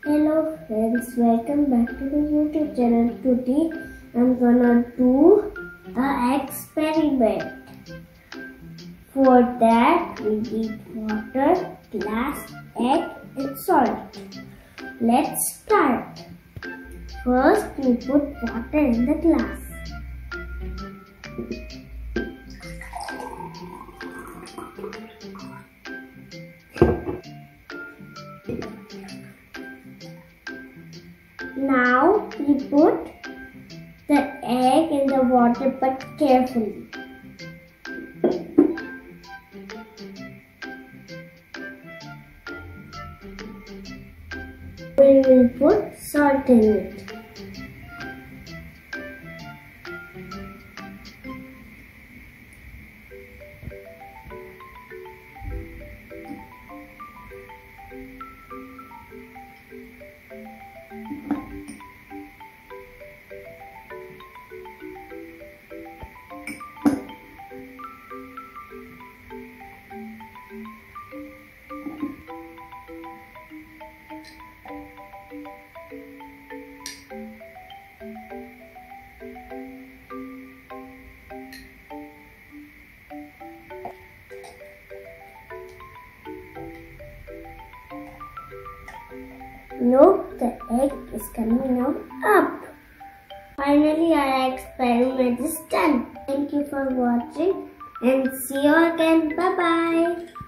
Hello friends, welcome back to the YouTube channel. Today I'm gonna do an experiment. For that we need water, glass, egg and salt. Let's start. First we put water in the glass. Now we put the egg in the water, but carefully. We will put salt in it. Look, the egg is coming out up. Finally, our experiment is done. Thank you for watching and see you again. Bye-bye.